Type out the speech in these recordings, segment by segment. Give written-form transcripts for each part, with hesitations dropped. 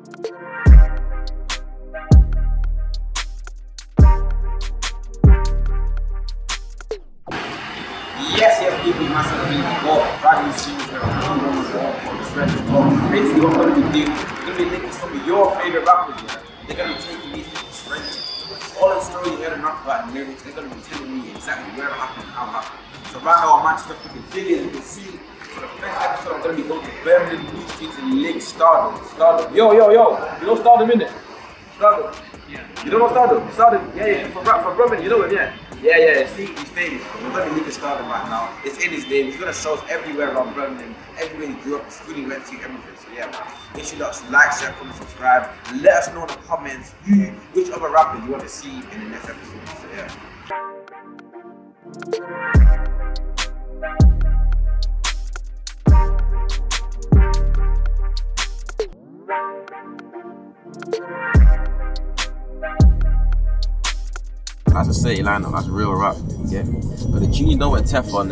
Yes, people, myself, Billythegoat, brand new series here on P110 for Trenchtalkz. Basically, what we're going to be doing, we're going to be linking some of your favourite rappers, yeah? They're going to be taking these to Trenchtalkz. All the story you heard and rap about lyrics, they're going to be telling me exactly where it happened and how it happened. So right now, I'm Manchester freaking Billy, as you can see, for the first episode, I'm going to be going to Birmingham, New Street to link Stardom. Yo, you know Stardom, innit? Stardom. Yeah. You don't know Stardom? Stardom, yeah, for Birmingham, you know it, yeah. Yeah, see, he's famous. We're going to link Stardom right now. It's in his name. He's going to show us everywhere around Birmingham, everywhere he grew up, the school he went to, everything. So yeah, man. Make sure you like, share, comment, subscribe. Let us know in the comments which other rappers you want to see in the next episode. So yeah. That's a city lineup, that's real rap, yeah. But the tune you know with Teflon,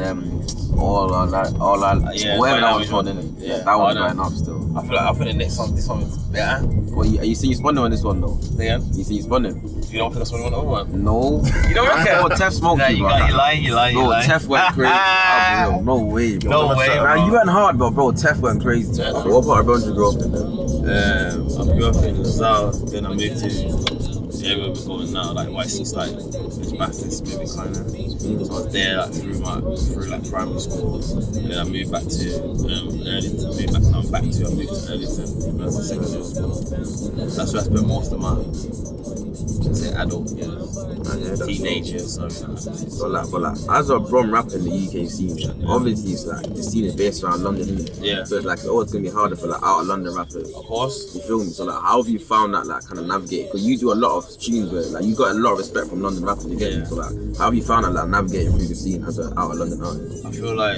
whatever that was on, innit? Yeah, that was going up still. I feel the next song, this one is better. Well, you see you spun on this one though? Yeah. You see you spun him? You don't think I spun on the other one? No. You don't reckon? Bro, Tef smoked you, bro. You lying. Bro, Tef went crazy. No way, bro. No way, bro. You went hard, bro. Tef went crazy. So what part of Birmingham did you grow up in then? I grew up in the south, then I moved to the area we're going now, like Whitesea, like which Baptist, maybe kind of. So I was there like through primary schools, and then I moved back to Earlington. I moved to Earlington when I was in secondary school. That's where I spent most of my adult years, teenagers. So like, as a Brom rapper in the UK scene, obviously it's like the scene is based around London, isn't it? Yeah. So it's like it's always gonna be harder for like out of London rappers. Of course. You feel me? So like, how have you found that like kind of navigate? Because you do a lot of tunes where like you got a lot of respect from London rappers. You get me? So like, how have you found that like navigating through the scene as an out of London artist? I feel like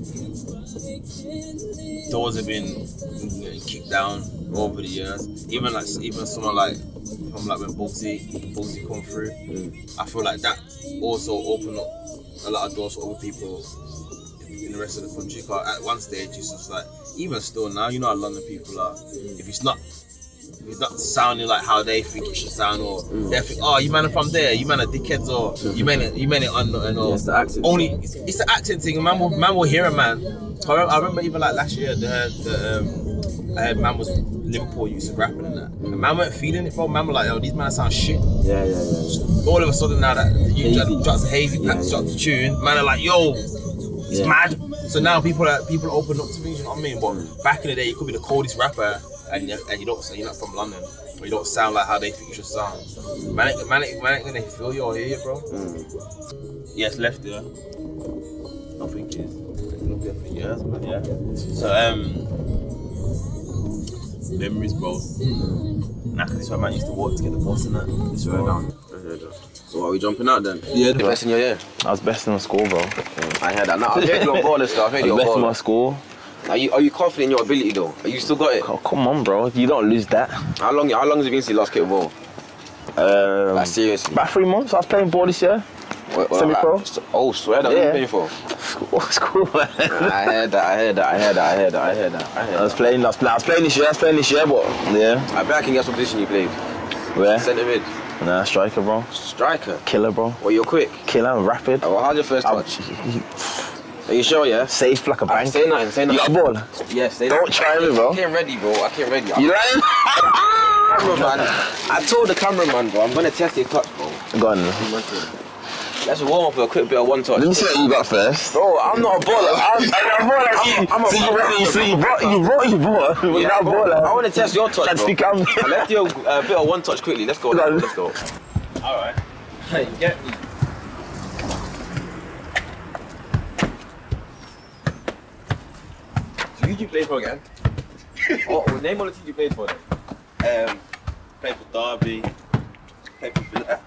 doors have been kicked down over the years. Even someone like from like when Bugsy come through, I feel like that also opened up a lot of doors for other people in the rest of the country. Cause at one stage it's just like, even still now, you know how London people are. If it's not sounding like how they think it should sound, or they think, oh, you man are from there, you man are dickheads, or you mean it on and all. It's the accent. It's the accent thing. Man will hear it, man. I remember even like last year, I heard man was Liverpool used to rapping and that. And man weren't feeling it, bro. Man were like, yo, these man sound shit. Yeah. All of a sudden now that you drops a hazy patch, drops a tune, man are like, yo, it's mad. So now people open up to me, you know what I mean? But back in the day, you could be the coldest rapper and you're not from London, or you don't sound like how they think you should sound. Man ain't gonna feel you or hear you, bro. Yes, left there. I think it's been up there for years, man. Yeah. So memories, bro. Nah, cause this is where man used to walk to get the bus and that. This way down. So are we jumping out then? Yeah. The best in your year? I was best in my school, bro. I heard that. Nah, I've heard you on ball and stuff. I was best in my school. Are you confident in your ability though? Are you still got it? Oh, come on, bro. You don't lose that. How long has it been since you last kicked a ball? Like seriously? About 3 months. I was playing ball this year. Semi-pro. Oh, swear that. What are you playing for? School, man. I heard that. I was playing this year, but yeah. I bet I can guess what position you played. Where? Centre mid. Nah, striker, bro. Striker? Killer, bro. Well, you're quick. Killer and rapid. Oh, well, how's your first touch? Are you sure, yeah? Safe like a bank. Say nothing. You got a ball? Yes, say Don't try me, bro. I came ready, bro. You lying? Cameraman. I told the cameraman, bro, I'm gonna test your touch, bro. Go on. Let's warm up with a quick bit of one touch. Let me see what you got first. Bro, I'm not a baller. I'm a baller. So you brought. Yeah, bro. I want to test your touch, bro. Let's do a bit of one touch quickly. Let's go. Let's go. Alright. Hey, get me. So who did you play for again? Name all the teams you played for then. Played for Derby. Played for Billythegoat.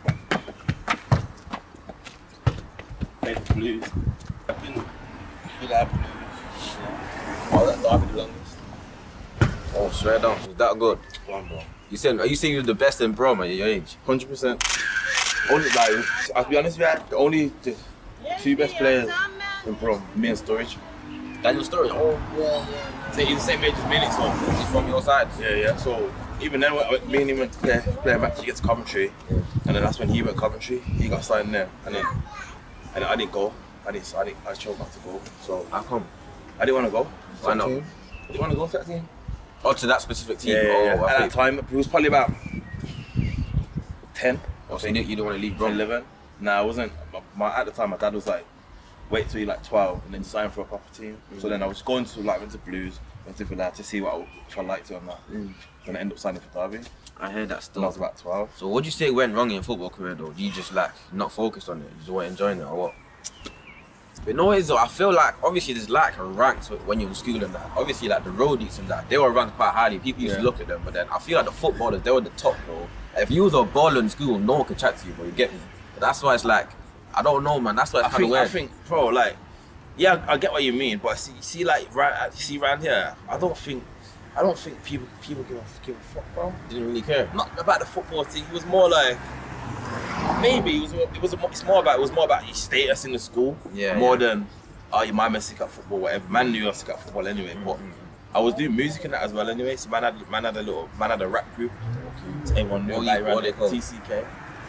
Played for Blues. Billythegoat Blues. Yeah. Oh, that's Derby the longest. Oh, swear down. Was that good? One, bro. Are you saying you're the best in Brom at your age? 100%. Only, like, I'll be honest with you, the only two best players in Brom, me and Storage. Daniel Storage? Oh, yeah. He's the same age as me, so He's from your side. yeah. So even then, me and him went to play a match against Coventry, and then that's when he went Coventry. He got signed there, and then I didn't go. I chose not to go. So How come? I didn't want to go. Why not? You want to go to that team? Oh, to that specific team? Yeah. Oh, At that time, it was probably about 10. Oh, so you didn't want to leave Brom? 11. Nah, I wasn't. At the time, my dad was like, wait till you're like 12 and then sign for a proper team. So then I was going to went to Blues, went to that to see if I liked it or not. Then I ended up signing for Derby. I heard that When I was stuff. about 12. So what do you say went wrong in your football career though? Do you just like not focus on it? You just weren't enjoying it or what? But no, though, I feel like obviously there's like ranks when you're in school and that. Obviously like the roadies and that, they were ranked quite highly. People used to look at them, but then I feel like the footballers, they were the top, bro. If you was a baller in school, no one could chat to you, bro. You get me? But that's why it's like, I don't know, man. That's why it's kind of weird. I think, bro, like, yeah, I get what you mean, but see, like, around here, I don't think people give a fuck, bro. Didn't really care. Not about the football team. It was more like maybe it was more about your status in the school. Yeah. More than your man sick at football, whatever. Man knew I was sick at football anyway, but I was doing music and that as well anyway. So man had a rap group. So everyone knew What they called? TCK.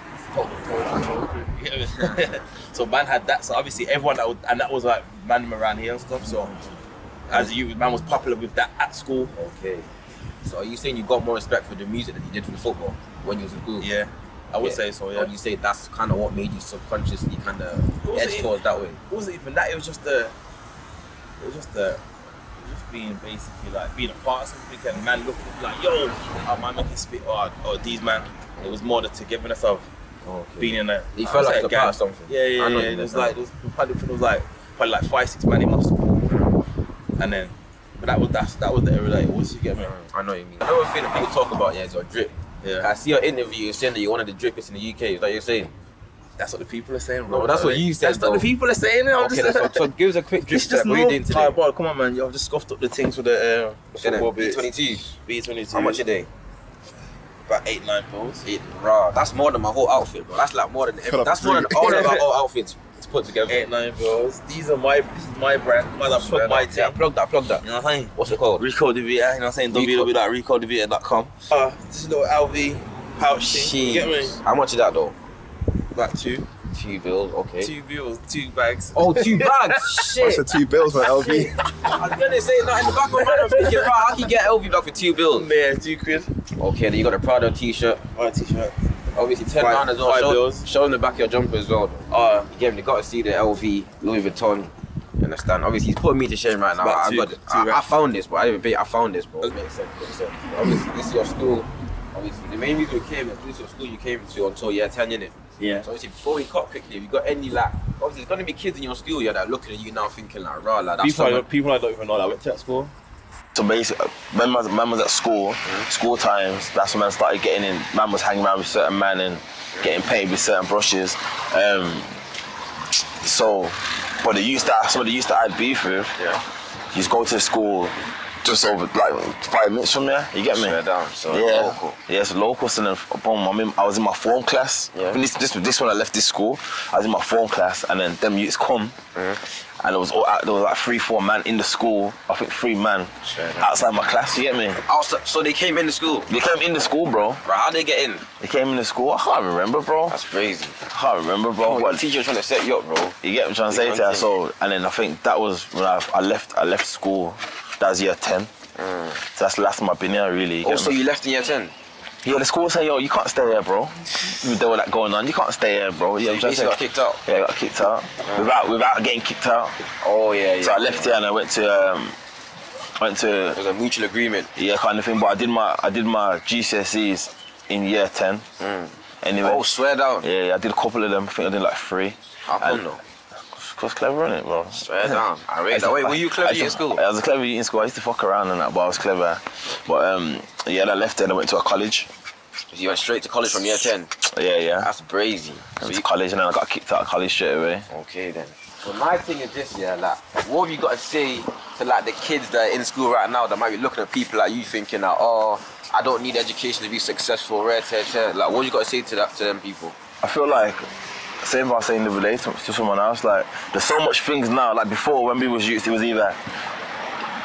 So man had that. So obviously everyone that was like man around here and stuff. So as a youth, man was popular with that at school. Okay. So are you saying you got more respect for the music than you did for the football when you was in school? Yeah, I would say so. Yeah. Or you say that's kind of what made you subconsciously kind of edge towards that way? It wasn't even that. It was just being basically like being a part of something and man looking like, yo, man making spit or these man. It was more the togetherness of being in a. You felt like it was a part of something. Yeah. It was probably 5-6 man in my school, and then. But that was the era that it was, you get me? I know what you mean. Another thing that people talk about is your drip. Yeah. I see your interview, you're saying that you're one of the drippers in the UK. Is that what you're saying? That's what the people are saying, bro. No, that's what you said. That's what the people are saying. So give us a quick drip check. What are you doing today? Alright, bro, come on, man. I've just scuffed up the things with the football bits. B22. How much a day? About 8-9 bills. Raw. That's more than my whole outfit, bro. That's like more than that's more than all of our whole outfits put together. 8-9 bills. These are my brand. Man, I plug my thing. Yeah, plug that. You know what I'm saying? What's it called? Rico DeVita. You know what I'm saying? www.ricodevita.com. This is a little LV pouch thing. You get me? How much is that though? About 2 bills, okay. 2 bills, 2 bags. Oh, 2 bags? Shit. That's the 2 bills for LV. I was gonna say that in the back of my mind. I'm thinking, right, how can you get LV back for 2 bills? Yeah, 2 quid. Okay, then you got a Prada t-shirt. Oh, t-shirt. Obviously, 10 pounds as well. 5 bills. Showing the back of your jumper as well. Again, you got to see the LV, Louis Vuitton. You understand? Obviously, he's putting me to shame right now. I found this, but I didn't pay. I found this, bro. Makes sense. Obviously, this is your school. Obviously, the main reason we came is this is your school you came to until year 10, innit? Yeah. So obviously, before we cut quickly, have you got any like? Obviously, there's gonna be kids in your school that are looking at you now, thinking like, "Raw, like that's people I don't even know that went to that school." So basically, man was at school, school times, that's when man started getting in, man was hanging around with certain man and getting paid with certain brushes. Some of the youth that I'd beef with, you just go to school just over like 5 minutes from there, you get me? Down, so local. Yeah, it's local, so then boom, I was in my form class. Yeah. This when I left this school, I was in my form class and then them youths come. And there was like 3-4 man in the school. I think 3 man outside my class. You get me? So they came in the school. They came in the school, bro. Right, how'd they get in? They came in the school. I can't remember, bro. That's crazy. I can't remember, bro. What the teacher was trying to set you up, bro? You get what I'm trying to say to her. So, and then I think that was when I left school. That was year 10. So that's the last time I've been here, really. So you left in year 10? Yeah, the school said, yo, you can't stay here, bro. There was that going on. You can't stay here, bro. Yeah, you basically got kicked out? Yeah, I got kicked out. Without getting kicked out. Oh, yeah. So I left here and I went to... It was a mutual agreement. Yeah, kind of thing. But I did my GCSEs in year 10. Anyway. Oh, swear down. Yeah, I did a couple of them. I think I did like 3. How come though? Cause clever, innit, bro? Swear down. I read that. Wait, were you clever in school? I was a clever in school. I used to fuck around and that, but I was clever. But yeah, I left there and I went to a college. So you went straight to college from year 10? Yeah. That's crazy. I went to college and then I got kicked out of college straight away. Okay then. Well, my thing is this, like, what have you got to say to like the kids that are in school right now that might be looking at people like you thinking that, oh, I don't need education to be successful, Like, what have you got to say to them people? I feel like, same as I was saying the other day to someone else, like, there's so much things now, like before when we was youth, it was either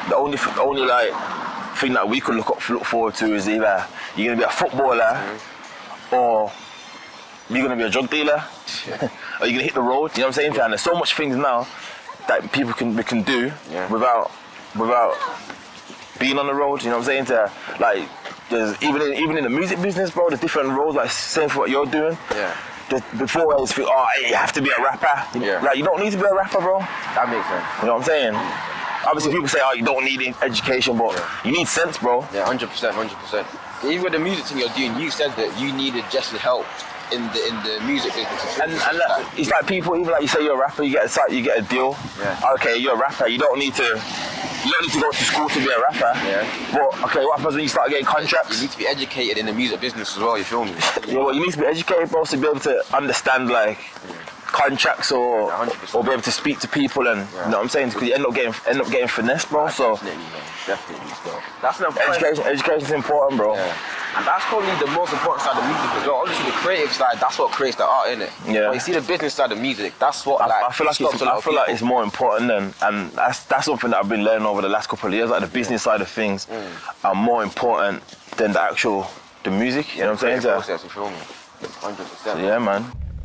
the only like thing that we could look forward to is either you're gonna be a footballer or you're gonna be a drug dealer or you're gonna hit the road. You know what I'm saying? And there's so much things now that people can do without being on the road. You know what I'm saying? To like, there's even in the music business, bro. There's different roles. Like same for what you're doing. Yeah. Before I was feel, you have to be a rapper. Like you don't need to be a rapper, bro. That makes sense. You know what I'm saying? Obviously, people say, you don't need education, but you need sense, bro. Yeah, 100%, 100%. Even with the music thing you're doing, you said that you needed just help in the music business. And it's like people, even like you say you're a rapper, you get a deal. Yeah. Okay, you're a rapper. You don't need to go to school to be a rapper. Yeah. But okay, what happens when you start getting contracts? You need to be educated in the music business as well. You feel me? Yeah, well, you need to be educated, bro, to be able to understand like contracts or be able to speak to people and you know what I'm saying? Because you end up getting finesse, bro. So definitely. That's an important. Education's important, bro. Yeah. And that's probably the most important side of music as well. Obviously, the creative side, that's what creates the art, innit? Yeah. But you see the business side of music, that's what I feel like it's more important than, and that's something that I've been learning over the last couple of years. Like the business side of things are more important than the music. You know what I'm saying? Process, you feel me? 100%. Yeah, man.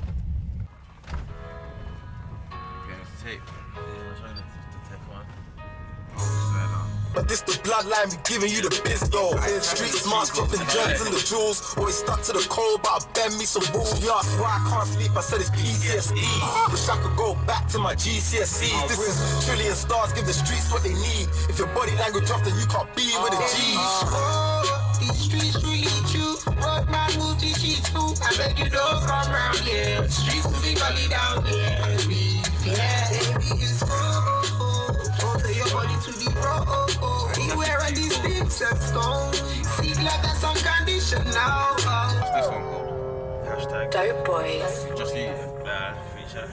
But this the bloodline, we giving you the biz though. Street smart, dropping gems and the jewels. Always stuck to the cold, but I bend me some rules. You ask why I can't sleep, I said it's PTSD. Wish I could go back to my GCSEs. This is trillion stars, give the streets what they need. If your body language off, then you can't be with the G's. These streets really true. Rock my Gucci sheets too. I beg you don't come round here. Streets will be gully down here. Baby, it's cold. Your body to the road. You wearing these things and stones. See like that's on condition now. What's this one called? Hashtag Dope Boys. Just leave feature.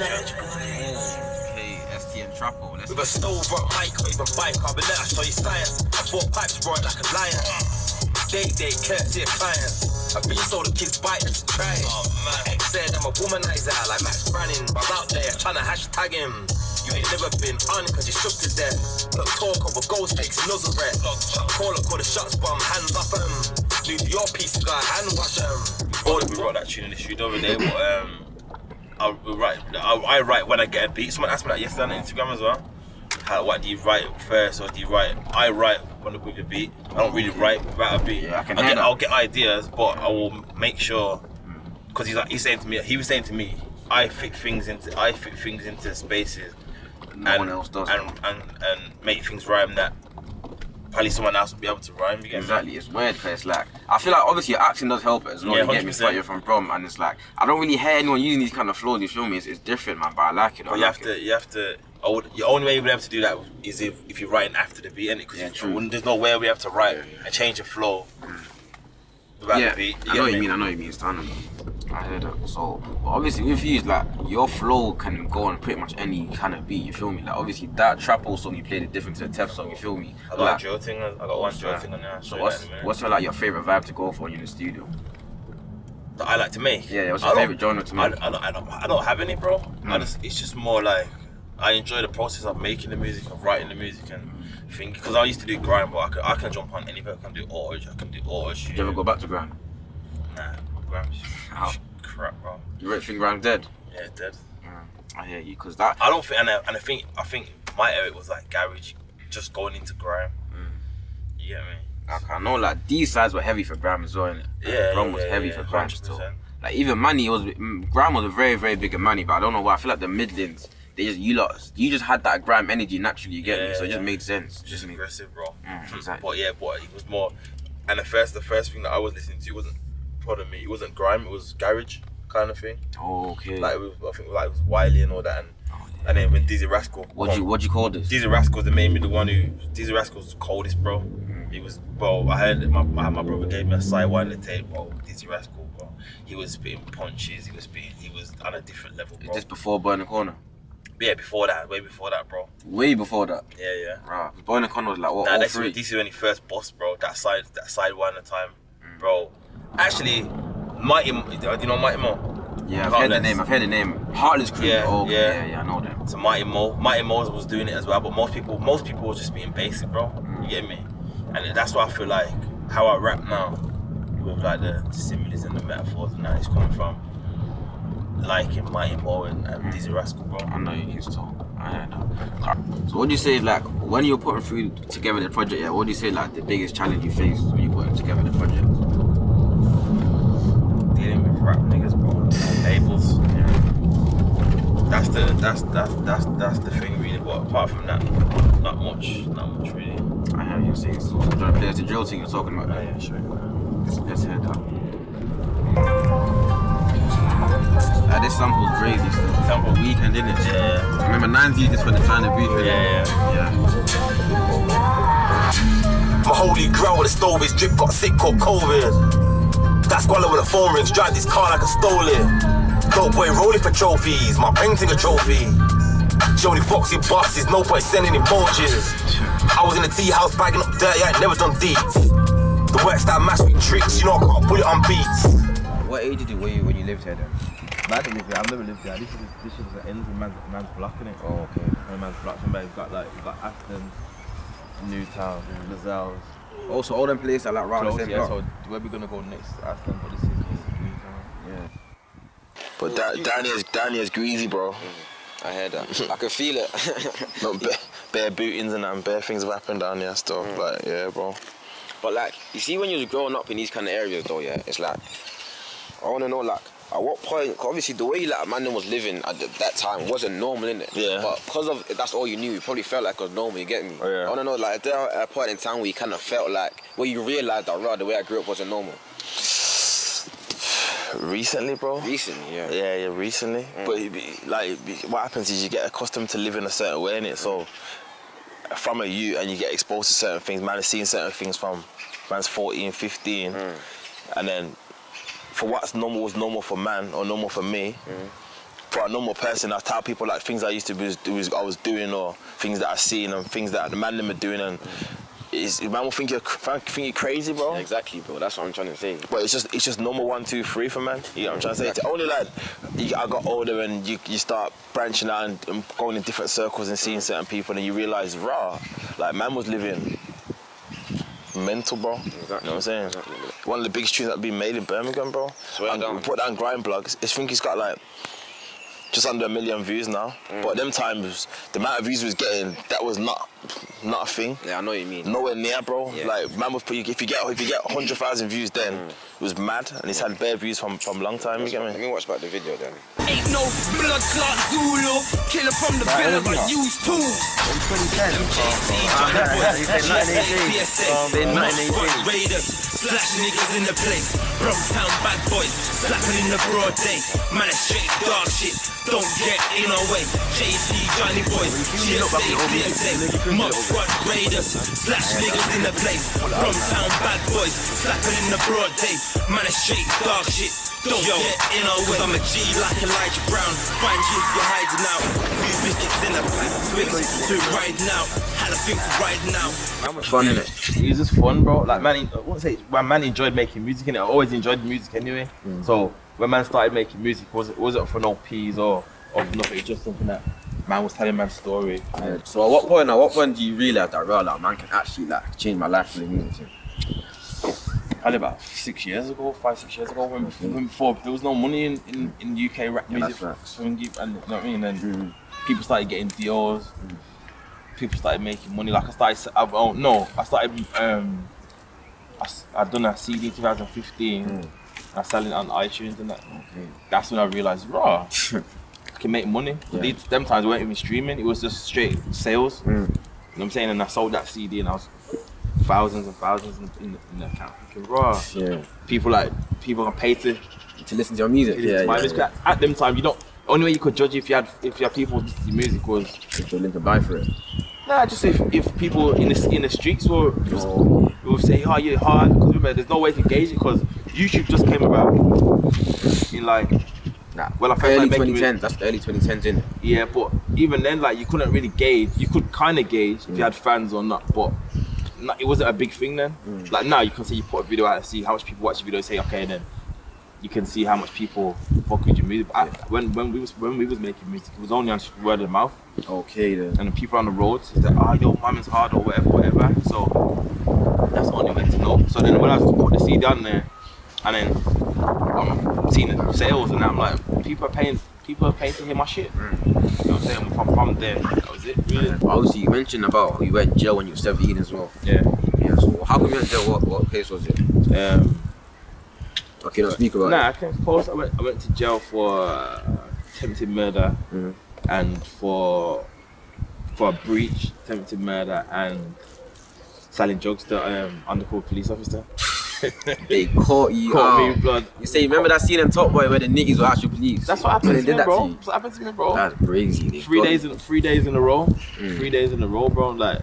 KST and Trappo. With a stove or a mic or even bike, I'll be let I show you science. I thought pipes broad like a lion. Day, courtesy of clients. I've been so the kids bite and try. Ex said I'm a womanizer like Max Branning. But I'm out there trying to hashtag him. You ain't never been on cause you shook to death. Look talk over gold stakes, nozzle red. Call the shots bomb, hands off him. New your piece of guy, hand wash him. We wrote that tune in the studio over there, but I write when I get a beat. Someone asked me that yesterday on Instagram as well. What do you write first or do you write? I write with a beat. I don't really write without a beat. Yeah, I'll get ideas, but I will make sure, because he was saying to me, I fit things into spaces. No one else does. And make things rhyme that probably someone else will be able to rhyme. Exactly, it's weird because it's like, I feel like obviously your accent does help it as well. Yeah, you get me, it's like you're from Brom, and it's like, I don't really hear anyone using these kind of flows, you feel me? It's different, man, but I like it. But you have to, your only way you'll be able to do that is if you're writing after the beat, innit? Because there's no way we have to write and change the flow without the beat. I know what you mean, it's time. I hear that. So, but obviously with you, it's like your flow can go on pretty much any kind of beat. You feel me? Like obviously that Trappo song you played it different to the Tef song. You feel me? I got a drill thing. I got one drill thing on there. So what's your favorite vibe to go for when you're in the studio? That I like to make. Yeah. What's your favorite genre to make? I don't have any, bro. It's just more like I enjoy the process of making the music, of writing the music, and think because I used to do grime, but I can jump on anything. I can do auto. Did you ever go back to grime? Nah, grime's crap, bro. You really think grime's dead? Yeah, dead. I hear you, cause that. I don't think, and I think my era was like garage, just going into grime. You get me? I know, like these sides were heavy for grime as well, innit? Yeah, grime was heavy for grime still. Like even Manny grime was a very, very big in Manny, but I don't know why. I feel like the Midlands, you just had that grime energy naturally. You get me? So it just made sense. Just aggressive, bro. Exactly. But it was more. And the first thing that I was listening to wasn't. Pardon me, it wasn't grime, it was garage kind of thing. Oh, okay. Like I think it was Wiley and all that, and then when Dizzy Rascal. What'd you call this? Dizzy Rascal, the one who Dizzy Rascal's the coldest, bro. He was, bro. I heard my brother gave me a side one the tape, bro. Dizzy Rascal, bro. He was spitting punches. He was on a different level, bro. Is this before Boy in the Corner? Yeah, before that, way before that, bro. Way before that. Yeah. Right. Boy in the Corner was like what? Nah, this is when he first bossed, bro. That side one at the time, bro. Actually, Mighty, do you know Mighty Mo? Yeah, I've heard the name. Heartless Crew. Yeah, yeah, I know them. to Mighty Mo. Mighty Mo was doing it as well, but most people were just being basic, bro. You get me? And that's why I feel like how I rap now, with like the similes and the metaphors and that, is coming from liking Mighty Mo and Dizzy Rascal, bro. I know you used to. I heard that. So what do you say, like, when you're putting through together the project, yeah, what do you say, like, the biggest challenge you faced when you're putting together the project? Dealing with rap niggas, bro. Labels. Yeah. That's the thing, really. But apart from that, not much really. I hear you saying. So trying to play us the drill thing you're talking about. Yeah, sure. Let's hear that. This sample's crazy still. Sample Weekend, didn't it? Yeah. I remember 9's used this for the time of beef. Yeah. My holy grail with the stove is drip, got sick, caught COVID. That squalor with the phone rings, drive this car like I stole it. Dope boy rolling for trophies, my painting a trophy. Jody Foxy bosses, no point sending emojis. I was in the tea house bagging up dirty, I ain't never done deeds. The works that match with tricks, you know I can't put it on beats. What age did you were you when you lived here then? I didn't live there. I've never lived there. This is the ends of man's block, innit? Oh, okay. Man's block. Somebody's got Aston, Newtown, Lazelle's. Oh, so all them places are like round the same block? So where we gonna go next? Aston, but this is Newtown. Yeah. But Danny's greasy, bro. I heard that. I can feel it. No, bare bootings and that, bare things have happened down there, stuff. Like, yeah, bro. But like, you see when you was growing up in these kind of areas though, yeah, it's like, I wanna know, like, at what point, obviously the way like man was living at that time wasn't normal, innit? Yeah. But because of that's all you knew, you probably felt like it was normal, you get me? Oh, yeah. I wanna know, like, is there a point in time where you kind of felt like, where you realised that, right, the way I grew up wasn't normal? Recently, bro. Recently, yeah. Yeah, recently. But what happens is you get accustomed to living a certain way, innit? So from a youth, and you get exposed to certain things. Man is seeing certain things from man's 14, 15, and then for what's normal was normal for man or normal for me. For a normal person, I tell people like things I used to I was doing, or things that I seen and things that the man them are doing, and man will think you're crazy, bro. Yeah, exactly, bro. That's what I'm trying to say. But it's just normal 1, 2, 3 for man. You know what I'm trying to say? It's only like I got older and you start branching out and going in different circles and seeing certain people, and you realise, raw, like man was living mental, bro. Exactly. You know what I'm saying? Exactly. One of the biggest tunes that have been made in Birmingham, bro. Swear down. We put that on Grind Blog. I think it's got like just under 1 million views now. But them times, the amount of views we was getting, that was not a thing. Yeah, I know what you mean. Nowhere near, bro. Yeah. Like man was if you get 100,000 views then, it was mad, and it's had bare views from long time. You get me? Let me watch back the video then. Ain't no blood clot Zulu, killer from the villa, but use tools. Raiders, slash niggas in the place. Brumtown bad boys, slapping in the broad day. Man, it's straight dog shit, don't get in our way. JC, Johnny boys, GSA, Mob Squad Raiders, slash niggas in the place. Brumtown bad boys, slapping in the broad day. Man, it's straight dog shit. Don't get in our way. I'm a G like Elijah Brown. Find you if you're hiding out. Few biscuits in a pack. Swings to right now. Had a thing for right now. How much fun, innit? It was just fun, bro. Like man, I wouldn't say man enjoyed making music, innit? I always enjoyed music anyway. So when man started making music, it wasn't for no P's or nothing. It's just something that man was telling man's story. Yeah. So at what point do you realise that like man can actually like change my life for the music? Probably about 6 years ago, 5, 6 years ago, when before there was no money in UK rap music, and you know what I mean. And people started getting deals. People started making money. Like I done a CD in 2015. I selling it on iTunes and that. Okay. That's when I realised, raw, I can make money. Yeah. Them times we weren't even streaming. It was just straight sales. You know what I'm saying? And I sold that CD and I was thousands and thousands in the account. Raw. Yeah. People can pay to listen to your music. Yeah. At them time, only way you could judge if you had people listening to your music was if you're willing to buy for it. Nah, just if people in the streets will say, oh, you're hard, because remember, there's no way to gauge it, because YouTube just came about in like, well, I felt early like 2010s. That's early 2010s, isn't it? Yeah, but even then, like, you couldn't really gauge. You could kind of gauge if you had fans or not, but it wasn't a big thing then. Like now, you can say you put a video out and see how much people watch the video and say, okay, then you can see how much people fuck with your music. When we was making music, it was only on word of mouth. Okay then. And the people on the roads, it's like, oh, yo, Mammy's hard or whatever. So that's the only way to know. So then when I put the CD on there, and then I'm seeing the sales, and I'm like, people are paying to hear my shit. You know what I'm saying? From there, that was it. Really. Obviously, you mentioned about you went jail when you were 17 as well. Yeah. Yeah. So how come you went jail? What case was it? Okay, don't speak about it. Nah, I can't suppose I went to jail for attempted murder and for a breach, attempted murder, and selling drugs to undercover police officer. They caught you Caught me, blood. You say, remember that scene in Top Boy where the niggas were actual police? That's what happened to me, bro. To That's what happened to me, bro. That's crazy. 3 days in 3 days in a row. 3 days in a row, bro. Like,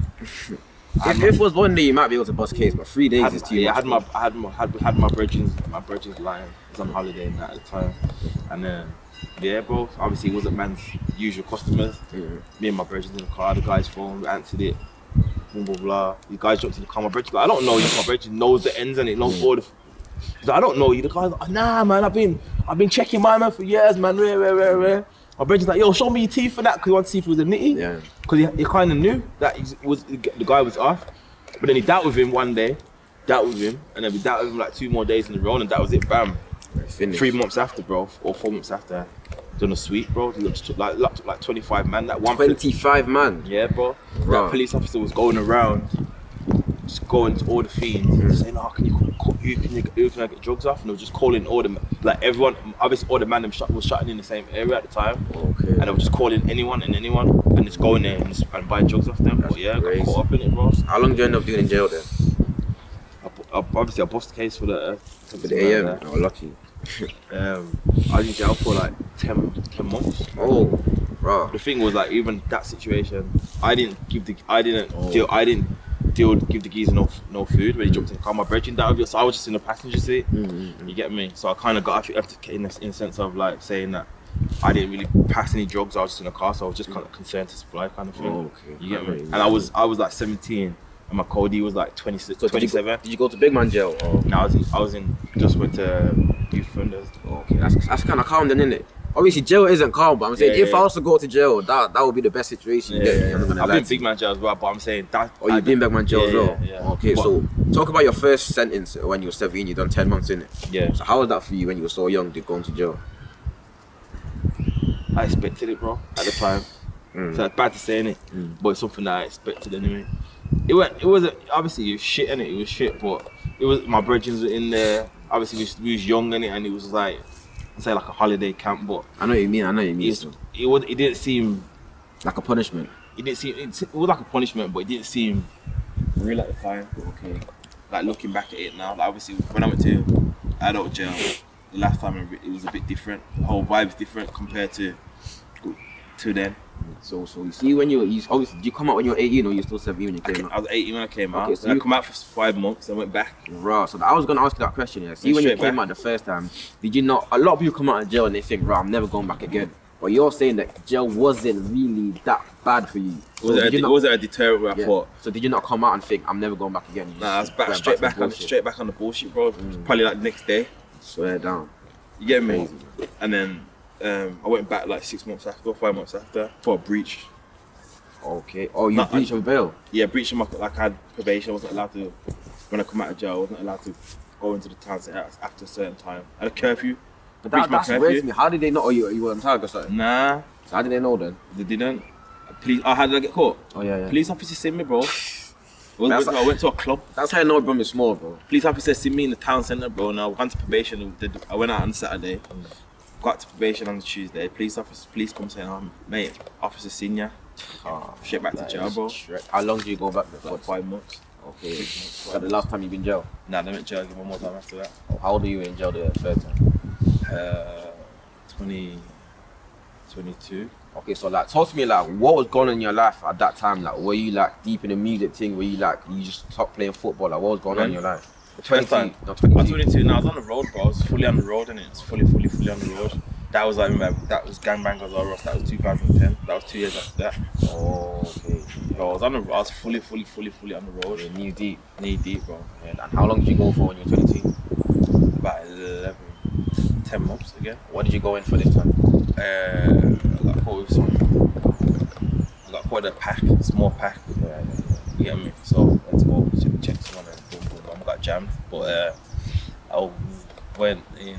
if it was 1 day, you might be able to bust case, but 3 days is too much. I had my brethren's line. I was on holiday and that at the time, and then yeah, bro. Obviously, it wasn't man's usual customers. Me and my brethren's in the car. The guy's phone, we answered it. Blah blah blah. The guy jumped in the car. My brethren's like, I don't know you. My brethren knows the ends and it knows all the. He's like, I don't know you. The guy's like, nah, man. I've been checking my man for years, man. Where. My brother's like, yo, show me your teeth for that, because he wanted to see if he was a nitty. Yeah. Because he kind of knew that the guy was off. But then he dealt with him one day, and then we dealt with him like 2 more days in a row, and that was it, bam. Finished. 3 months after, bro, or 4 months after, done a sweep, bro. He took like 25 man. That one. 25 man? Yeah, bro. That police officer was going around, just going to all the fiends, saying, oh, can I get drugs off? And they were just calling all the, like everyone, obviously all the man was shutting in the same area at the time. Okay. And they were just calling anyone and just going there and buying drugs off them. But yeah, got caught up in it, bro. How long did you end up doing in jail then? Obviously I bust the case for the AM. Oh, lucky. I was in jail for like 10 months. Oh, bro. The thing was, like, even that situation, I didn't give the geezer no food when he jumped in the car. My brethren died, so I was just in the passenger seat. You get me? So I kind of got in the sense of like saying that I didn't really pass any drugs. I was just in the car, so I was just kind of concerned to supply, kind of thing. Okay. You get me? And I was like 17, and my Cody was like 26, so 27. Did you go to big man jail? Or? No, just went to youth offenders. Okay, that's kind of calm then, isn't it? Obviously, jail isn't calm, but I'm saying if I was to go to jail, that would be the best situation. I've been big man jail as well, but I'm saying that. Oh, you've been big man jail as well? Yeah. Okay, but, so talk about your first sentence when you were 17, you done 10 months in it. Yeah. So how was that for you when you were so young to go into jail? I expected it, bro, at the time. So it's bad to say, innit? But it's something that I expected anyway. It wasn't, obviously it was shit, innit? It was shit, but it was, my brethren were in there. Obviously we was young, innit? And it was like, say like a holiday camp, but I know what you mean. It didn't seem like a punishment. It was like a punishment, but it didn't seem real at the time. Okay. Like looking back at it now, like obviously when I went to adult jail, the last time it was a bit different. The whole vibe's different compared to then. So you see, when you obviously, did you come out when you were 18 or you still 17 when you came out? I was 18 when I came out. So I come out for 5 months and went back. Right. So I was gonna ask you that question. Yeah. See, when you came out the first time, did you not? A lot of people come out of jail and they think, right, I'm never going back again. But you're saying that jail wasn't really that bad for you. So it wasn't a deterrent where I thought. So did you not come out and think, I'm never going back again? Nah, I was straight back on the bullshit, bro. Probably like the next day. Swear down. You get me? And then I went back like 6 months after, 5 months after, for a breach. Okay. Oh, you breached of bail? Yeah, breaching my, like I had probation. I wasn't allowed to, when I come out of jail, I wasn't allowed to go into the town centre after a certain time. I had a curfew. But that's weird to me. How did they know? Oh, you were on target or something? Nah. So how did they know then? They didn't. Police, how did I get caught? Oh yeah. Police officers seen me, bro. I went to a club. That's how I know Birmingham is small, bro. Police officers seen me in the town centre, bro. And I went to probation. I went out on Saturday. Got to probation on the Tuesday. Police come saying, oh, mate, officer senior. Straight back to jail, bro. How long do you go back there? Like 5 months. Okay. Is that the last time you've been in jail? Nah, I went to jail again one more time after that. How old are you in jail the third time? 22. Okay, so like, talk to me like, what was going on in your life at that time? Like, were you like deep in the music thing? Were you like, you just stopped playing football? Like, what was going on in your life? The first time? No, 22. I was 22. No, I was on the road, bro. I was fully on the road, and it's fully on the road. That was, I remember, that was Gangsters R Us. That was 2010. That was 2 years after that. Oh, okay. So I was fully on the road. Knee deep, bro. And how long did you go for when you were 22? About 10 months again. What did you go in for this time? I got caught with some. I got caught with a pack, a small pack. Yeah. You get me? So let's go check someone and boom. I got jammed. But I went in.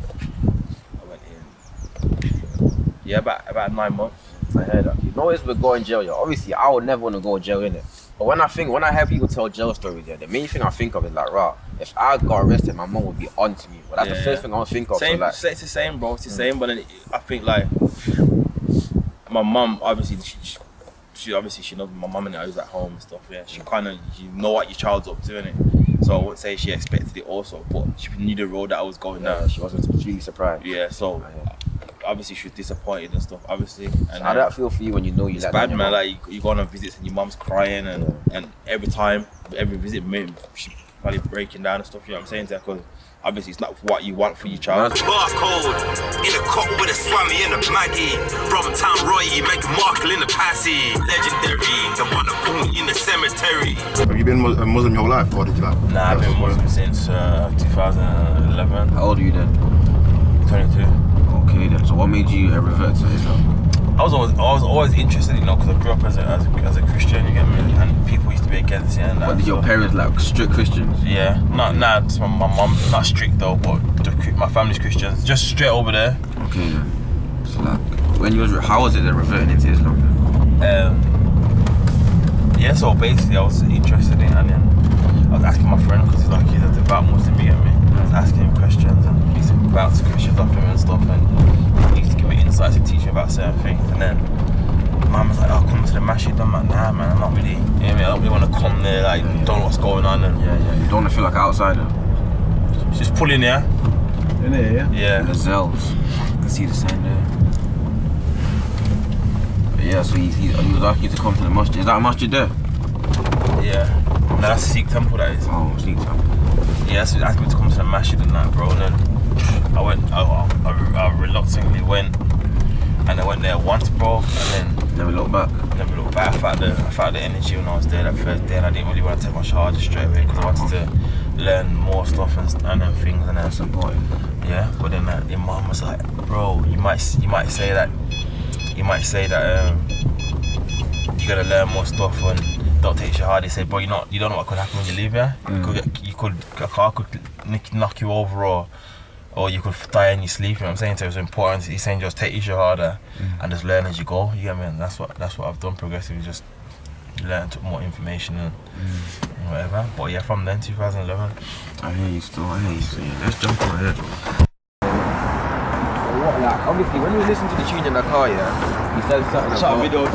Yeah, about 9 months. I heard that. You know, it's with going jail. Yeah. Obviously, I would never want to go to jail, innit? But when I hear people tell jail stories, yeah, the main thing I think of is like, right, if I got arrested, my mum would be on to me. But that's the first thing I would think of. Same, so like, it's the same, bro. It's the same. But then I think like my mum, obviously, she knows my mum and I was at home and stuff. Yeah, she kind of, you know what your child's up to, innit? So I wouldn't say she expected it also, but she knew the road that I was going down. She wasn't really surprised. Yeah, so obviously she was disappointed and stuff, obviously. And so how did that feel for you when you know you it's bad, man? Like you go on visits and your mum's crying and every visit, she's probably breaking down and stuff. You know what I'm saying? Because obviously it's not what you want for your child. Barcode in a cot with a swammy and a Maggie. From town Roy, make a Markle in the passy. Legendary, the one that put me in the cemetery. Have you been a Muslim your whole life, or did you like? Nah, I've been Muslim since 2011. How old are you then? 22. Okay then. So what made you revert to Islam? I was always interested, you know, because I grew up as a Christian, you get me, and people used to be against it. And what, did your parents like strict Christians? Yeah, my mum, not strict though, but my family's Christians, just straight over there. Okay then. So like, when you was, how was it then reverting into Islam? Yeah, so basically I was interested in, and then I was asking my friend, because he's a devout Muslim, you get me. I was asking him questions, and he used to bounce questions off him and stuff, and he used to give me insights and teach me about certain things. And then mum was like, "Oh, come to the masjid." I'm like, "Nah, man, I'm not really. You know what I mean? I don't really want to come there. Like, don't know what's going on." And you don't want to feel like an outsider. Just pull in there. In there, yeah. Yeah. The Zells. I can see the sign there. But yeah, so he was asking you to come to the masjid. Is that a masjid there? Yeah. No, that's a Sikh temple, that is. Oh, Sikh temple. Yeah, so he asked me to come to the masjid and that, bro. And then I went, I reluctantly went, and I went there once, bro, and then never looked back. Never looked back. I felt the energy when I was there that first day, and I didn't really want to take my charger straight away because I wanted to learn more stuff and then things. And that's important. Yeah, but then your mum was like, "Bro, you might say that you gotta learn more stuff and don't take your hard." They said, "Bro, you don't know what could happen when you leave here. A car could knock you over, or you could die in your sleep." You know what I'm saying? So it was important. He's saying just take your shahada and just learn as you go. You get me? And that's what I've done progressively. Just learn, took more information and whatever. But yeah, from then 2011. I hear you still. Yeah, let's jump on ahead. What, like, obviously, when you listen to the tune in the car, yeah, he says something about... Shot a video,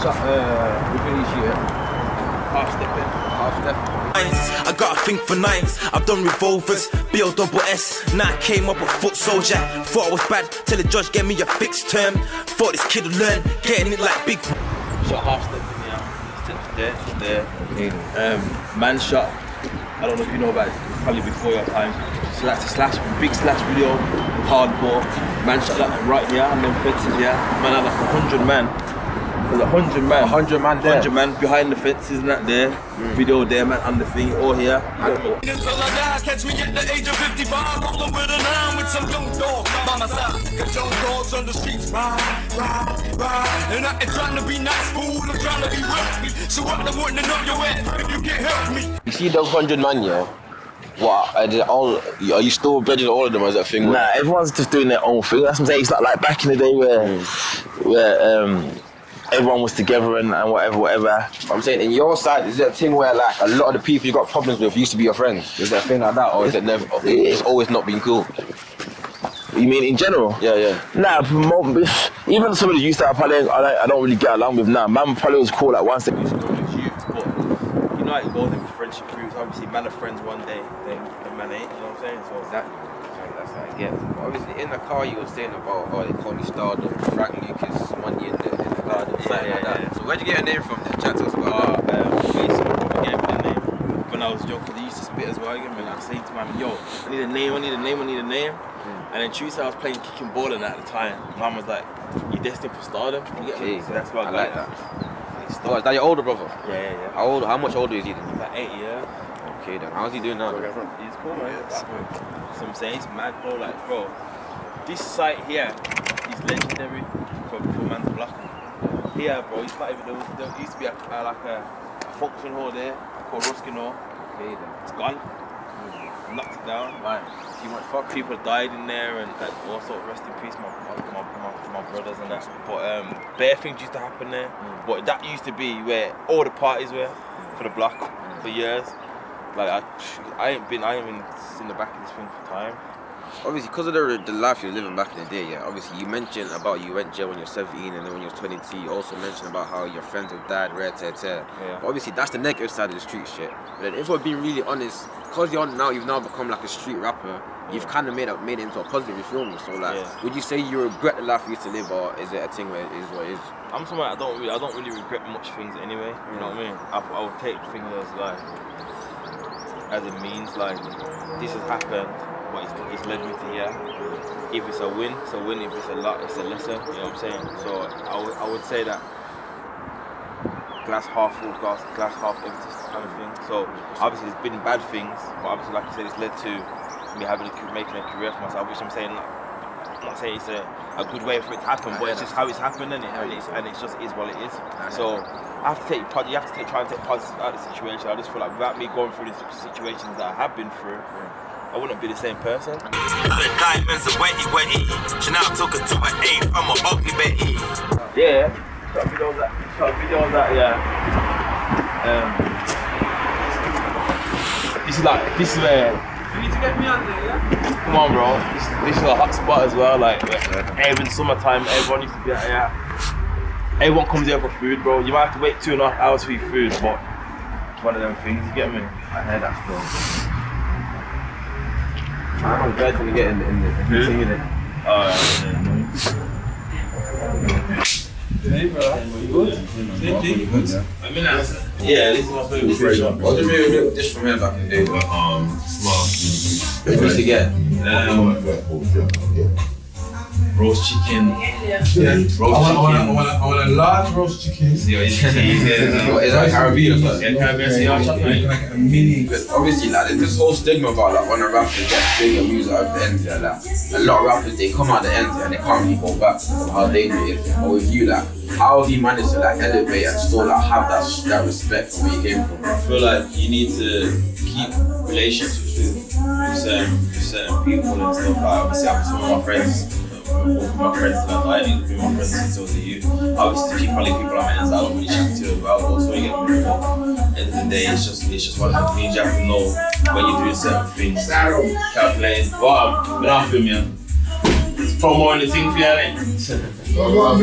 video shoot it. Half step. I got a thing for nines, I've done revolvers, B-O-double-S. Now I came up a foot soldier. Thought I was bad till the judge gave me a fixed term. Thought this kid would learn, getting it like big. Shot half step in there. Man shot, I don't know if you know about it, probably before your time. Big slash video, hardcore. Man shot that right here, and then fences here. Man had like 100 man. There's 100 man. 100 man there. 100 man behind the fences and that there. Video there, man, on the thing, all here. Until I die, catch me at the age of 55, rolling with a 9 with some young dogs by my side. Cause young dogs on the streets ride. And I ain't trying to be nice, fool, I'm trying to be wealthy. So I don't want to know your ass if you can't help me. You see those 100 man, yeah? What, are you still bridging all of them as that thing? Nah, everyone's just doing their own thing. That's what I'm saying. It's like back in the day where everyone was together and whatever. I'm saying, in your side, is there a thing where like a lot of the people you got problems with used to be your friends? Is there a thing like that, or is it never? It's always not been cool. You mean in general? Yeah. Nah, even some of the youth that I don't really get along with now. Man probably was cool like once. But you know how it goes in friendship groups. Obviously, man are friends one day, then man ain't. You know what I'm saying? So Exactly. That's how I get it. Obviously, in the car you were saying about, they call me Stardom, Frank Lucas, money in the garden, something like that. So where'd you get your name from? Chat to us about that. Basically, probably gave me the name when I was joking. He used to spit as well. I was saying to my man, "Yo, I need a name." And then Tuesday I was playing kicking ball and at the time. Mum was like, "You're destined for Stardom." You get me? So that's why I like that. Oh, is that your older brother? Yeah. How much older is he then? About 8 years. Okay then, how's he doing now? He's cool, man. So I'm saying, he's mad, bro. Like, bro, this site here is legendary for man's block. Here, bro, it's not even, there used to be like a function hall there called Ruskin Hall. It's gone. Knocked it down. Right. Too much fuck. People died in there and also rest in peace my brothers and that. But bare things used to happen there. But that used to be where all the parties were for the block for years. Like I ain't been in the back of this thing for time. Obviously, because of the life you're living back in the day, yeah. Obviously, you mentioned about you went jail when you were 17, and then when you were 22, you also mentioned about how your friends have died, Yeah. But obviously, that's the negative side of the street shit. But then, if we're being really honest, because you've now become like a street rapper, you've kind of made it into a positive film. So like, would you say you regret the life you used to live, or is it a thing where it is what it is? I'm someone I don't really regret much things anyway. You know what I mean? I would take things as it means. Like this has happened. But it's led me to here. If it's a win, it's a win. If it's a lot, it's a lesson. You know what I'm saying? So I would say that glass half full, glass half empty kind of thing. So obviously there's been bad things, but obviously like I said, it's led to me making a career for myself. Which I'm saying, I'm not saying it's a good way for it to happen, but it's just how it's happened, and it just is what it is. So I have to try and take positives out of the situation. I just feel like without me going through the situations that I have been through, I wouldn't be the same person. The diamonds are wetty. Chanel took her to an 8 from a ugly Betty. Yeah, shot videos out, yeah. This is where you need to get me on there, yeah? Come on, bro. This is a hot spot as well. Like even summertime, everyone used to be out here. Everyone comes here for food, bro. You might have to wait 2.5 hours for your food, but it's one of them things. You get me? I heard that still. I'm glad to get in the thing in it. Hey, bro. You good? Yeah, this is my favorite. What did we make dish from here back in the day? What did you get? Roast chicken. Yeah. Roast chicken. I want a large roast chicken. Is that Caribbean or something? Yeah, Caribbean. Like a mini. But obviously, like, there's this whole stigma about like when a rapper gets big and moves out of the ends, yeah, like a lot of rappers they come out the ends and they can't really go back to how they do it. Or with you, like, how have you managed to like elevate and still like have that respect for where you came from? I feel like you need to keep relationships with certain people and stuff. Like obviously, I'm some of my friends. My friends that I didn't be my friends since I was a youth. Obviously, probably people I met and I don't really chat to as well. Also, you get me. At the end of the day, it's just one of the things you have to know when you're doing certain things. Calculating. But I feel me. Promo on the thing for you, innit? Promo on the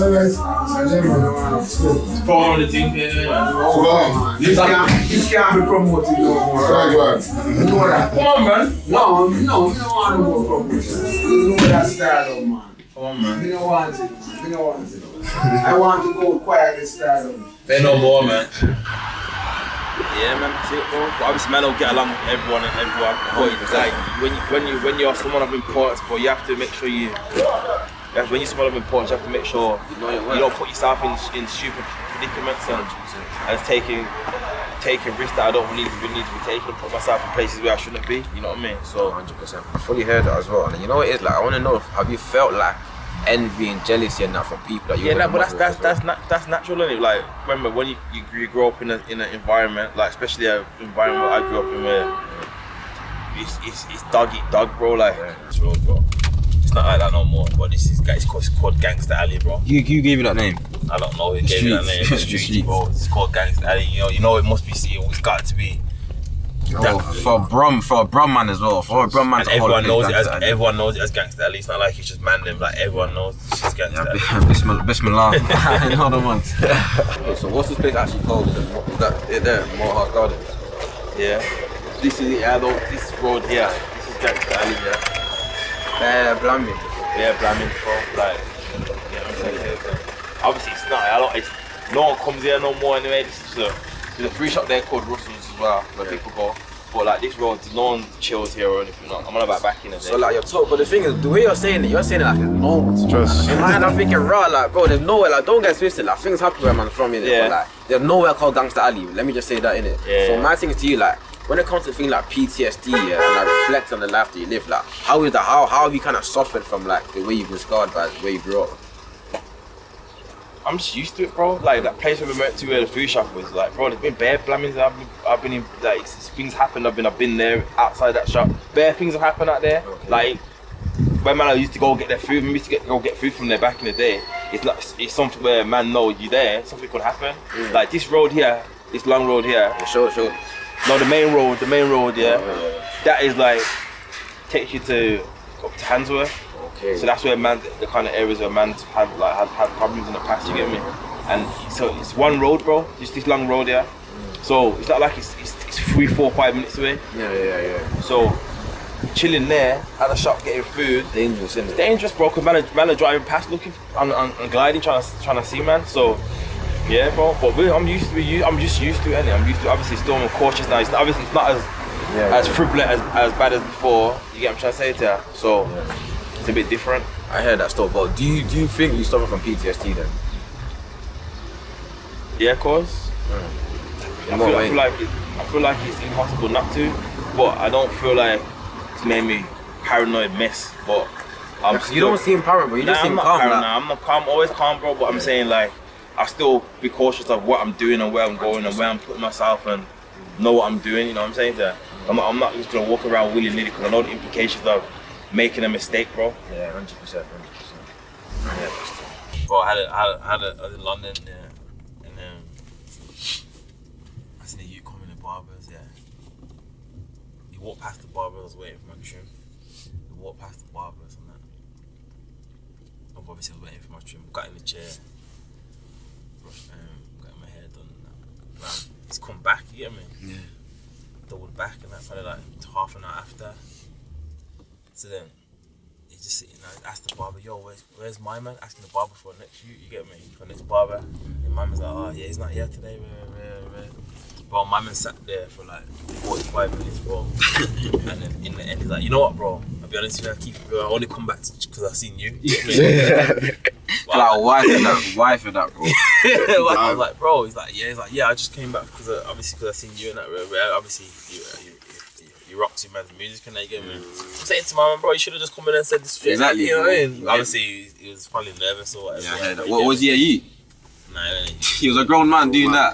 thing for you, innit? This can't be promoted no more. You know that. Come on, man. No, we don't want no more promotion. You know that Stardom, man. Come on, man. We don't want it, man. We don't want it. I want to go quiet with Stardom. Say no more, man. Yeah, man, that's it, bro. But obviously, man, don't get along with everyone. But it's like when you're someone of importance, but you have to make sure when you're someone of importance, you have to make sure you don't put yourself in stupid predicaments and taking risks that I don't need to be taking, put myself in places where I shouldn't be. You know what I mean? So 100%. I fully heard that as well. And you know what it is like? I want to know have you felt like envy and jealousy and that from people that you but that's natural, isn't it? Like remember when you grow up in an environment, like especially an environment I grew up in where it's dog eat dog, bro. Like it's real, bro. It's not like that no more. But it's called Gangsters R Us, bro. You gave you that name? I don't know who gave me that name. It's street, bro. It's called Gangsters R Us. You know it must be. It's got to be. For a Brum man as well. For a Brum man, and everyone knows it as Gangsters R Us. It's not like it's just man them. Like everyone knows it's just Gangsters R Us. Bismillah. I know the ones. Okay, so what's this place actually called? Is that it there? Morehouse Gardens. Yeah. This is it. This road here. This is Gangsters R Us. Yeah. Blamming. Yeah, Blamming. Like, you know what I'm saying? Obviously, it's not. No one comes here no more anyway. There's a free shop there called Russell's as well, where people go. But like this road, no one chills here or anything. I'm on about back in the day. So like you're talking, but the thing is, the way you're saying it like it's normal. Just in my head, I'm thinking raw, like bro, there's nowhere, like don't get twisted, like things happen where man from in it. But like there's nowhere called Gangsters R Us. Let me just say that in it. So my thing is to you, like when it comes to things like PTSD, yeah, and like reflect on the life that you live, like how have you kind of suffered from like the way you've been scarred by the way you grew up? I'm just used to it, bro. Like that place we went to where the food shop was, like, bro, there's been bare blammings that I've been in, like things happened. I've been there outside that shop. Bare things have happened out there. Okay. Like when man I used to go get their food, we used to go get food from there back in the day. It's like it's something where man know you there, something could happen. Like this road here, this long road here. Yeah, sure. No, the main road, yeah. That is like takes you to up to Handsworth. Okay. So that's where man, the kind of areas where man have had problems in the past. You get me? And so it's one road, bro. Just this long road, yeah. So it's not like it's 3, 4, 5 minutes away. Yeah. So chilling there at the shop getting food. Dangerous, isn't it? Dangerous, bro. Cause man are driving past, looking on gliding, trying to see man. So yeah, bro. But I'm just used to it. Innit? I'm used to obviously still more cautious now. It's not as frivolous as bad as before. You get what I'm trying to say to you? So. It's a bit different. I heard that stuff, but do you think you suffer from PTSD then? Yeah, of course. I feel like it's impossible not to, but I don't feel like it's made me paranoid mess. But you don't seem paranoid, but you just seem calm. I'm not calm, always calm, bro. But I'm saying like I still be cautious of what I'm doing and where I'm going and where I'm putting myself and know what I'm doing. You know what I'm saying? I'm not just gonna walk around willy nilly because I know the implications of making a mistake, bro. Yeah, 100%. Yeah. Bro, I was in London, yeah, and I seen a youth coming to barbers, yeah. He walked past the barber, I was waiting for my trim. He walked past the barbers and that. Obviously I was waiting for my trim, got in the chair, got my hair done and that. He's come back, you get me? Yeah. Doubled back and that's probably like half an hour after. So then, he's just sitting there, asked the barber, yo, where's my man? Asking the barber for next shoot, you get me? For next barber. And my man's like, oh yeah, he's not here today, Bro, my man sat there for like 45 minutes, bro. And then in the end, he's like, you know what, bro? I'll be honest with you, I only come back because I've seen you. You get me? Like, wife of that, bro. I was like, bro, he's like, yeah, I just came back because I seen you and that. Obviously, you rock to man's music and that, you get me? I'm saying to my man, bro, you should have just come in and said this straight. Exactly. You know what I mean? Obviously, he was probably nervous or whatever. Yeah, I heard that. What was he at you? Nah, he was a grown man doing that.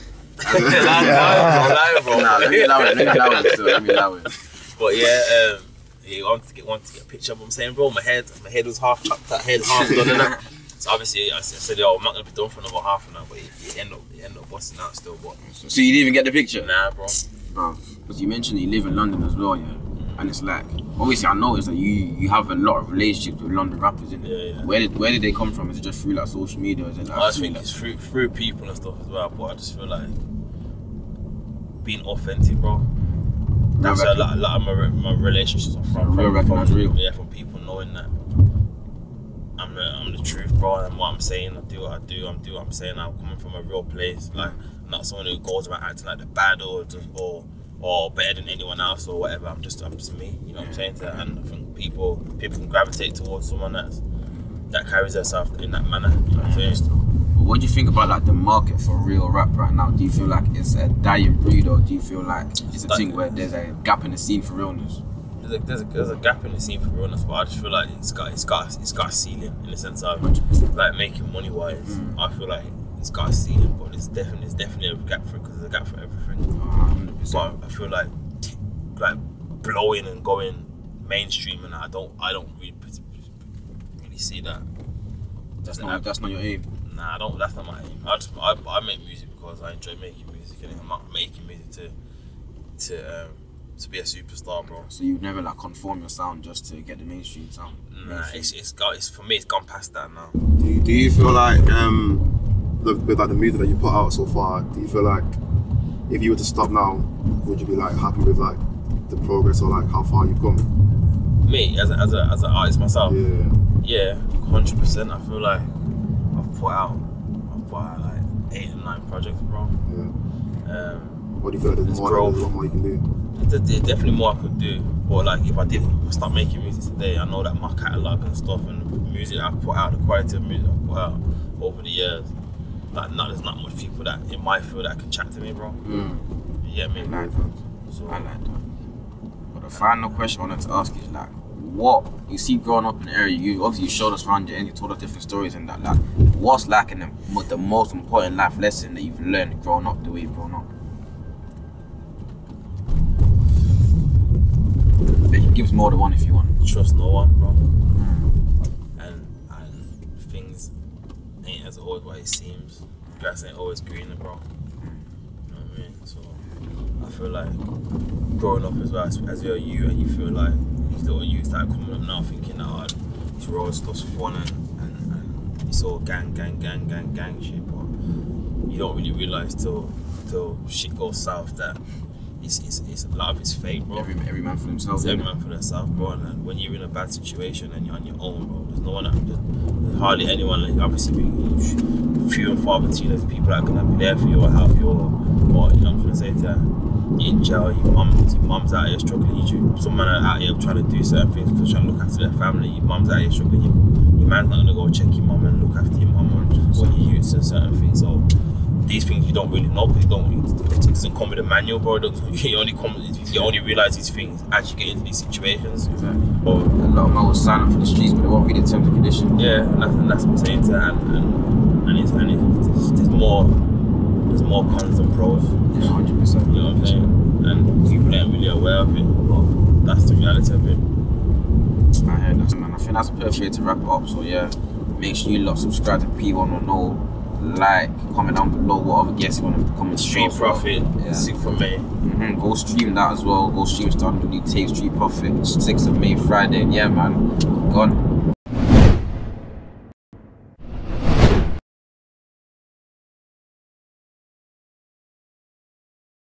Bro. Nah, let me allow it. But yeah, he wanted to get a picture of him saying, bro, my head was half chopped, that head half done and that. So obviously I said, yo, I'm not gonna be done for another half an hour, but he ended up busting out still. But so you didn't even get the picture? Nah, bro. Because you mentioned you live in London as well, yeah. And it's like, obviously I noticed that you have a lot of relationships with London rappers, innit? Yeah. Where did they come from? Is it just through like social media? Or is it like I just think it's through people and stuff as well, but I just feel like being authentic, bro. That's a lot of my relationships are from real. Yeah, from people knowing that I'm the truth, bro, and what I'm saying, I do what I do, I'm doing what I'm saying, I'm coming from a real place, like not someone who goes around acting like the bad or better than anyone else or whatever. I'm just me, you know what I'm saying? And I think people can gravitate towards someone that carries themselves in that manner, you know what I'm saying? What do you think about like the market for real rap right now? Do you feel like it's a dying breed, or do you feel like it's a thing where there's a gap in the scene for realness? There's a gap in the scene for realness, but I just feel like it's got a ceiling in the sense of like making money wise. I feel like it's got a ceiling, but there's definitely a gap for it because there's a gap for everything. 100%. But I feel like blowing and going mainstream, and I don't really see that. That's not your aim. Nah, that's not my aim. I make music because I enjoy making music, and I'm not making music to be a superstar, bro. So you never like conform your sound just to get the mainstream sound? Nah, it's for me, it's gone past that now. Do you feel like with like the music that you put out so far, do you feel like if you were to stop now, would you be like happy with like the progress or like how far you've come? Me as an artist myself, yeah, 100%. I feel like I've put out like 8 or 9 projects, bro. Yeah. What do you feel like there's a lot more you can do? There's definitely more I could do, but like if I did start making music today, I know that my catalogue and stuff and the music I've put out, the quality of music I've put out over the years, like there's not much people that in my field that can chat to me, bro. You get me? So I like that. But the final question I wanted to ask is like, what you see growing up in the area, you obviously showed us around you and you told us different stories and that, like, what's like in the most important life lesson that you've learned growing up the way you've grown up? But you can give us more than one if you want. Trust no one, bro. And things ain't as always what it seems. Grass ain't always greener, bro. You know what I mean? So I feel like growing up as well as you're you and you feel like these little youths that are coming up now thinking that this road stuff's fun and it's all gang shit, but you don't really realise till shit goes south that it's a lot of it's fake, bro. Every man for themselves. Every man for themselves, bro. And when you're in a bad situation and you're on your own, bro, there's no one there's hardly anyone. Like, obviously, few and far between there's people that are gonna be there for you or help you or you know what I'm trying to say to you. You're in jail, your mum's out here struggling. Some man are out here trying to do certain things because they're trying to look after their family. Your mum's out here struggling. Your man's not gonna go check your mum and look after your mum and what you use and certain things. So these things you don't really know because it doesn't come with a manual, bro. You only realise these things as you get into these situations. Exactly. But a lot of men will sign up for the streets, but they won't read the terms and conditions. Yeah, and that's what I'm saying to her. There's more cons than pros. Yeah, 100%. You know what I'm saying? And people ain't really aware of it, but that's the reality of it. I hear that, man. I think that's a perfect way to wrap it up. So yeah, make sure you lot subscribe to P110, like, comment down below what other guests you want to come and Street Profit, yeah. 6th of May. Go stream that as well. Go stream Stardom, the new tape, Street Profit, 6th of May, Friday. And yeah, man, gone.